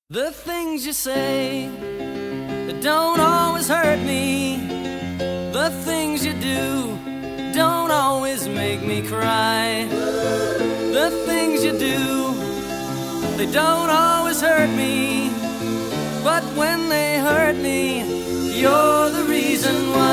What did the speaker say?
The things you say that don't always hurt me, the things you do don't always make me cry. The things you do, they don't always hurt me, but when they hurt me, you're the reason why.